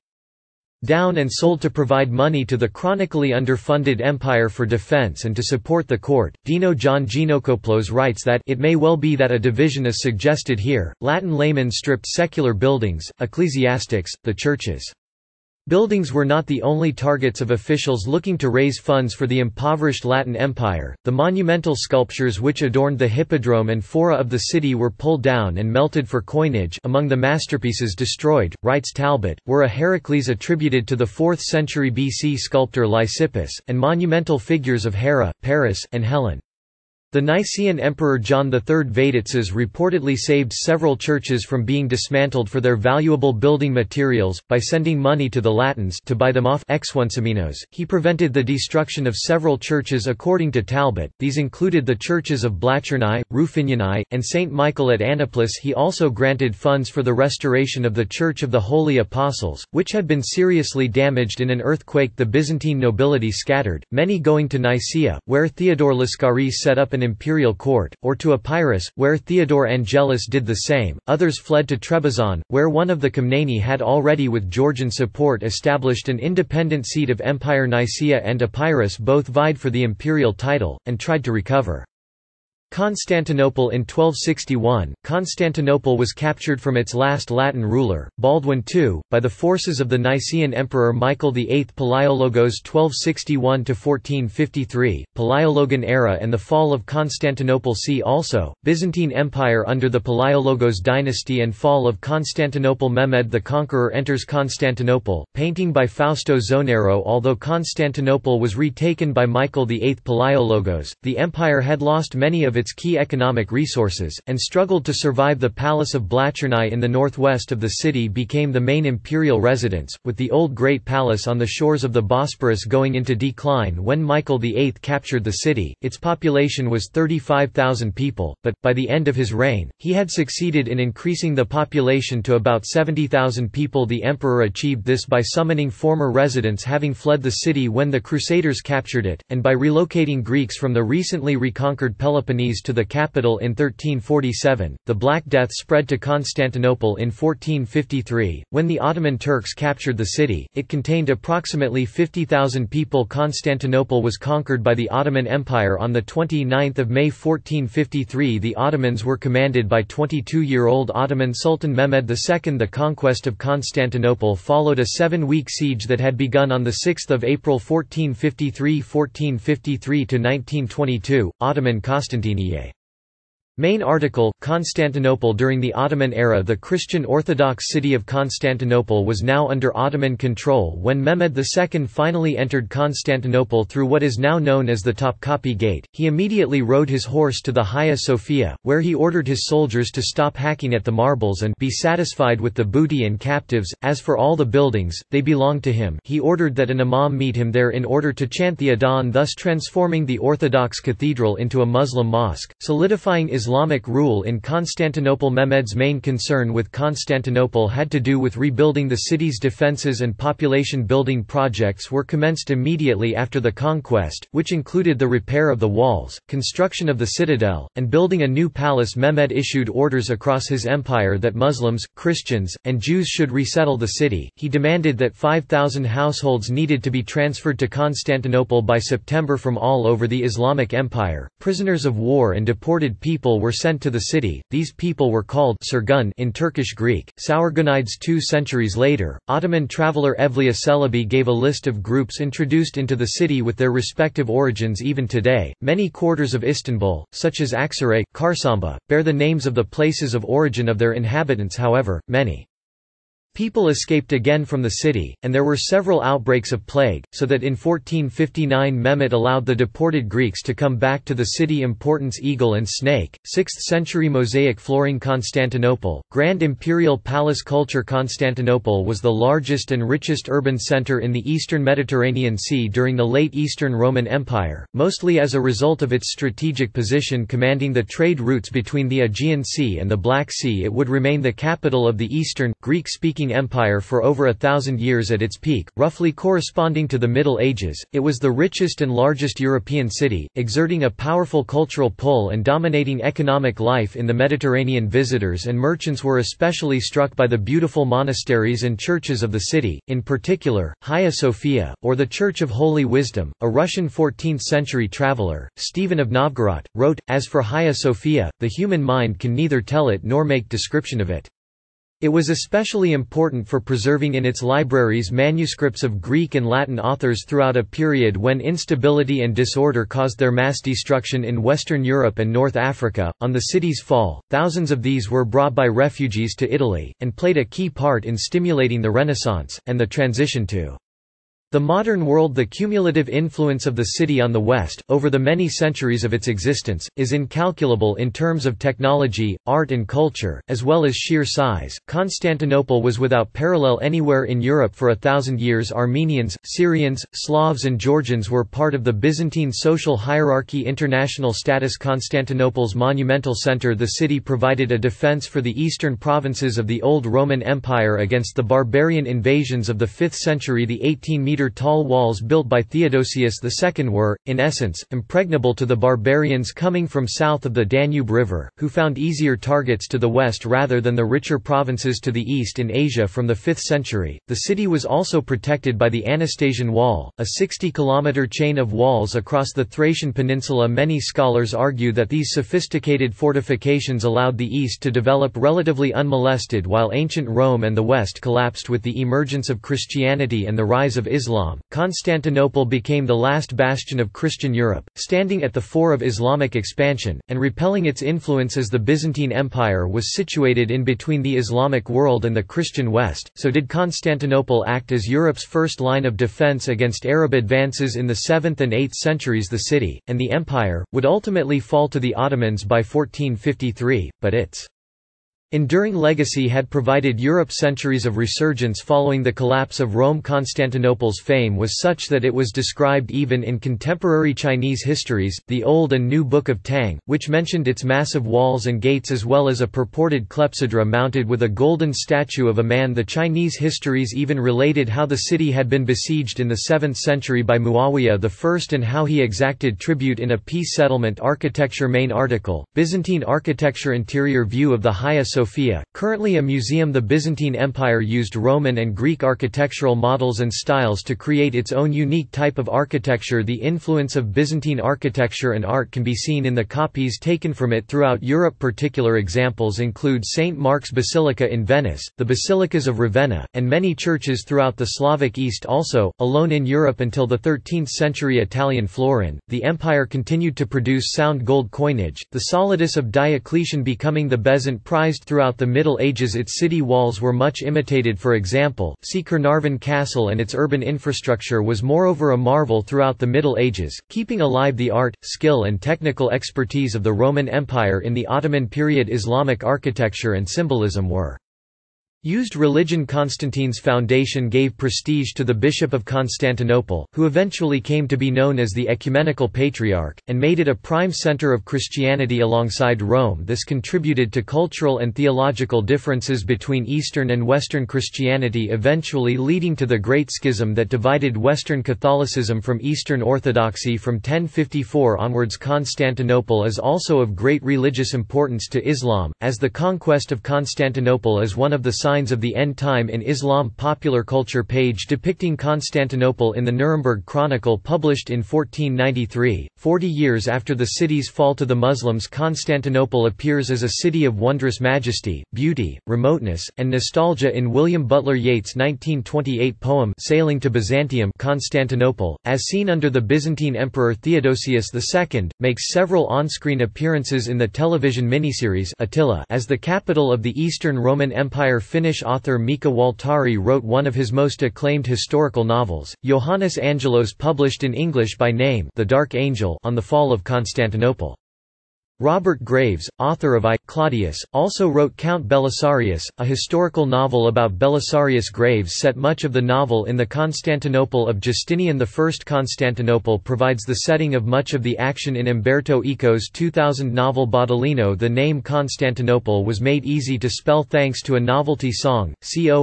down and sold to provide money to the chronically underfunded empire for defense and to support the court. Dino John Ginokopoulos writes that it may well be that a division is suggested here. Latin laymen stripped secular buildings, ecclesiastics, the churches. Buildings were not the only targets of officials looking to raise funds for the impoverished Latin Empire. The monumental sculptures which adorned the hippodrome and fora of the city were pulled down and melted for coinage. Among the masterpieces destroyed, writes Talbot, were a Heracles attributed to the fourth century B C sculptor Lysippus, and monumental figures of Hera, Paris, and Helen. The Nicaean Emperor John the Third Vatatzes reportedly saved several churches from being dismantled for their valuable building materials, by sending money to the Latins to buy them off. Exuansiminos. He prevented the destruction of several churches according to Talbot. These included the churches of Blachernai, Rufinanii, and Saint Michael at Annapolis. He also granted funds for the restoration of the Church of the Holy Apostles, which had been seriously damaged in an earthquake. The Byzantine nobility scattered, many going to Nicaea, where Theodore Lascaris set up an imperial court, or to Epirus, where Theodore Angelus did the same. Others fled to Trebizond, where one of the Komneni had already with Georgian support established an independent seat of empire. Nicaea and Epirus both vied for the imperial title, and tried to recover Constantinople. In twelve sixty-one, Constantinople was captured from its last Latin ruler, Baldwin the Second, by the forces of the Nicaean Emperor Michael the Eighth. Palaiologos twelve sixty-one to fourteen fifty-three, Palaiologan era and the fall of Constantinople. See also, Byzantine Empire under the Palaiologos dynasty and fall of Constantinople. Mehmed the Conqueror enters Constantinople, painting by Fausto Zonero. Although Constantinople was retaken by Michael the Eighth Palaiologos, the empire had lost many of its its key economic resources, and struggled to survive. The Palace of Blachernai in the northwest of the city became the main imperial residence, with the old Great Palace on the shores of the Bosporus going into decline when Michael the Eighth captured the city. Its population was thirty-five thousand people, but, by the end of his reign, he had succeeded in increasing the population to about seventy thousand people. The emperor achieved this by summoning former residents having fled the city when the Crusaders captured it, and by relocating Greeks from the recently reconquered Peloponnese to the capital in thirteen forty-seven. The Black Death spread to Constantinople in fourteen fifty-three. When the Ottoman Turks captured the city, it contained approximately fifty thousand people. Constantinople was conquered by the Ottoman Empire on the twenty-ninth of May fourteen fifty-three. The Ottomans were commanded by twenty-two-year-old Ottoman Sultan Mehmed the Second. The conquest of Constantinople followed a seven-week siege that had begun on the sixth of April fourteen fifty-three fourteen fifty-three to nineteen twenty-two. Ottoman Constantiniye. Main article, Constantinople during the Ottoman era. The Christian Orthodox city of Constantinople was now under Ottoman control when Mehmed the Second finally entered Constantinople through what is now known as the Topkapi Gate. He immediately rode his horse to the Hagia Sophia, where he ordered his soldiers to stop hacking at the marbles and be satisfied with the booty and captives. As for all the buildings, they belonged to him. He ordered that an imam meet him there in order to chant the Adhan, thus transforming the Orthodox cathedral into a Muslim mosque, solidifying Islamic rule in Constantinople. Mehmed's main concern with Constantinople had to do with rebuilding the city's defences, and population building projects were commenced immediately after the conquest, which included the repair of the walls, construction of the citadel, and building a new palace. Mehmed issued orders across his empire that Muslims, Christians, and Jews should resettle the city. He demanded that five thousand households needed to be transferred to Constantinople by September from all over the Islamic Empire. Prisoners of war and deported people were sent to the city. These people were called Sirgun in Turkish Greek, Saurgunides. Two centuries later, Ottoman traveller Evliya Çelebi gave a list of groups introduced into the city with their respective origins. Even today, many quarters of Istanbul, such as Aksaray, Karsamba, bear the names of the places of origin of their inhabitants. However, many people escaped again from the city, and there were several outbreaks of plague, so that in fourteen fifty-nine Mehmed allowed the deported Greeks to come back to the city. Importance: Eagle and Snake, sixth century mosaic flooring. Constantinople, Grand Imperial Palace culture. Constantinople was the largest and richest urban center in the eastern Mediterranean Sea during the late Eastern Roman Empire, mostly as a result of its strategic position commanding the trade routes between the Aegean Sea and the Black Sea. It would remain the capital of the Eastern, Greek-speaking empire for over a thousand years. At its peak, roughly corresponding to the Middle Ages, it was the richest and largest European city, exerting a powerful cultural pull and dominating economic life in the Mediterranean. Visitors and merchants were especially struck by the beautiful monasteries and churches of the city, in particular, Hagia Sophia, or the Church of Holy Wisdom. A Russian fourteenth century traveller, Stephen of Novgorod, wrote, "As for Hagia Sophia, the human mind can neither tell it nor make description of it." It was especially important for preserving in its libraries manuscripts of Greek and Latin authors throughout a period when instability and disorder caused their mass destruction in Western Europe and North Africa. On the city's fall, thousands of these were brought by refugees to Italy, and played a key part in stimulating the Renaissance, and the transition to the modern world. The cumulative influence of the city on the West, over the many centuries of its existence, is incalculable in terms of technology, art and culture, as well as sheer size. Constantinople was without parallel anywhere in Europe for a thousand years. Armenians, Syrians, Slavs and Georgians were part of the Byzantine social hierarchy. International status. Constantinople's monumental center. The city provided a defense for the eastern provinces of the old Roman Empire against the barbarian invasions of the fifth century. The eighteen meter meter tall walls built by Theodosius the Second were, in essence, impregnable to the barbarians coming from south of the Danube River, who found easier targets to the west rather than the richer provinces to the east in Asia from the fifth century. The city was also protected by the Anastasian Wall, a sixty kilometer chain of walls across the Thracian peninsula. Many scholars argue that these sophisticated fortifications allowed the east to develop relatively unmolested while ancient Rome and the west collapsed with the emergence of Christianity and the rise of Islam. Constantinople became the last bastion of Christian Europe, standing at the fore of Islamic expansion, and repelling its influence as the Byzantine Empire was situated in between the Islamic world and the Christian West. So did Constantinople act as Europe's first line of defense against Arab advances in the seventh and eighth centuries. The city, and the empire, would ultimately fall to the Ottomans by fourteen fifty-three, but its enduring legacy had provided Europe centuries of resurgence following the collapse of Rome. Constantinople's fame was such that it was described even in contemporary Chinese histories, the Old and New Book of Tang, which mentioned its massive walls and gates as well as a purported clepsydra mounted with a golden statue of a man. The Chinese histories even related how the city had been besieged in the seventh century by Muawiyah the First and how he exacted tribute in a peace settlement. Architecture. Main article, Byzantine architecture. Interior view of the Hagia Sophia, currently a museum. The Byzantine Empire used Roman and Greek architectural models and styles to create its own unique type of architecture. The influence of Byzantine architecture and art can be seen in the copies taken from it throughout Europe. Particular examples include Saint Mark's Basilica in Venice, the basilicas of Ravenna, and many churches throughout the Slavic East. Also, alone in Europe until the thirteenth century Italian Florin, the empire continued to produce sound gold coinage, the solidus of Diocletian becoming the bezant prized throughout the Middle Ages. Its city walls were much imitated. For example, see Carnarvon Castle, and its urban infrastructure was moreover a marvel throughout the Middle Ages, keeping alive the art, skill and technical expertise of the Roman Empire. In the Ottoman period, Islamic architecture and symbolism were used religion. Constantine's foundation gave prestige to the Bishop of Constantinople, who eventually came to be known as the Ecumenical Patriarch, and made it a prime center of Christianity alongside Rome. This contributed to cultural and theological differences between Eastern and Western Christianity, eventually leading to the Great Schism that divided Western Catholicism from Eastern Orthodoxy. From ten fifty-four onwards, Constantinople is also of great religious importance to Islam, as the conquest of Constantinople is one of the signs of the end time in Islam. Popular culture page depicting Constantinople in the Nuremberg Chronicle, published in fourteen ninety-three, forty years after the city's fall to the Muslims. Constantinople appears as a city of wondrous majesty, beauty, remoteness, and nostalgia in William Butler Yeats' nineteen twenty-eight poem Sailing to Byzantium. Constantinople, as seen under the Byzantine Emperor Theodosius the Second, makes several on-screen appearances in the television miniseries Attila. As the capital of the Eastern Roman Empire, Finnish author Mika Waltari wrote one of his most acclaimed historical novels, Johannes Angelos, published in English by name The Dark Angel, on the fall of Constantinople. Robert Graves, author of I, Claudius, also wrote Count Belisarius, a historical novel about Belisarius. Graves set much of the novel in the Constantinople of Justinian the First. Constantinople provides the setting of much of the action in Umberto Eco's two thousand novel Baudolino. The name Constantinople was made easy to spell thanks to a novelty song,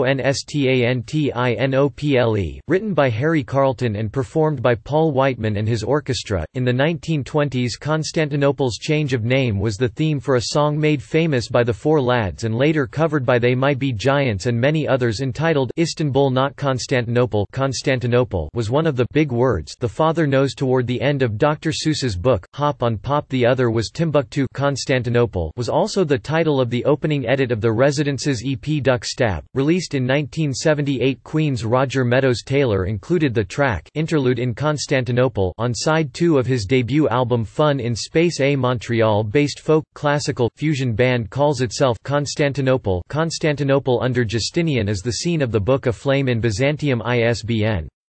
Constantinople, written by Harry Carlton and performed by Paul Whiteman and his orchestra. In the nineteen twenties, Constantinople's change of name was the theme for a song made famous by the Four Lads and later covered by They Might Be Giants and many others, entitled Istanbul Not Constantinople. Constantinople was one of the big words the father knows toward the end of Doctor Seuss's book, Hop on Pop. The other was Timbuktu. Constantinople was also the title of the opening edit of the Residence's E P Duck Stab, released in nineteen seventy-eight. Queen's Roger Meadows Taylor included the track Interlude in Constantinople on side two of his debut album Fun in Space. A Montreal-based folk, classical, fusion band calls itself Constantinople. Constantinople under Justinian is the scene of the Book A Flame in Byzantium. I S B N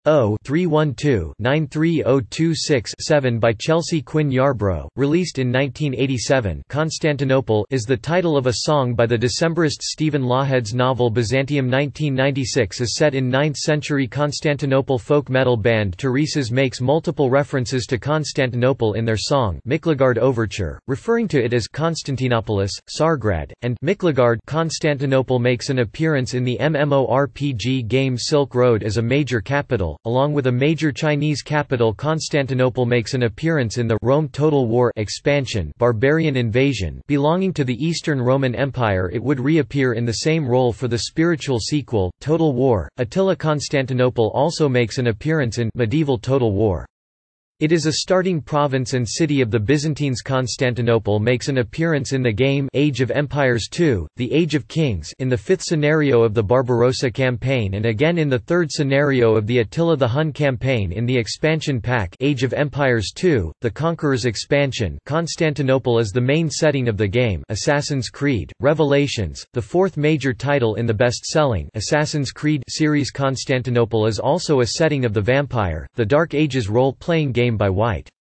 zero three one two nine three zero two six seven by Chelsea Quinn Yarbrough, released in nineteen eighty-seven. Constantinople is the title of a song by the Decembrist Stephen Lawhead's novel Byzantium. nineteen ninety-six is set in ninth century Constantinople. Folk metal band Teresa's makes multiple references to Constantinople in their song Miklagard Overture, referring to it as Constantinopolis, Tsargrad, and Miklagard. Constantinople makes an appearance in the MMORPG game Silk Road as a major capital. Along with a major Chinese capital, Constantinople makes an appearance in the Rome Total War expansion Barbarian Invasion belonging to the Eastern Roman Empire. It would reappear in the same role for the spiritual sequel, Total War. Attila. Constantinople also makes an appearance in Medieval Total War. It is a starting province and city of the Byzantines. Constantinople makes an appearance in the game Age of Empires two, The Age of Kings in the fifth scenario of the Barbarossa campaign, and again in the third scenario of the Attila the Hun campaign in the expansion pack Age of Empires two, The Conqueror's expansion. Constantinople is the main setting of the game Assassin's Creed, Revelations, the fourth major title in the best-selling Assassin's Creed series. Constantinople is also a setting of the Vampire, the Dark Ages role-playing game by White.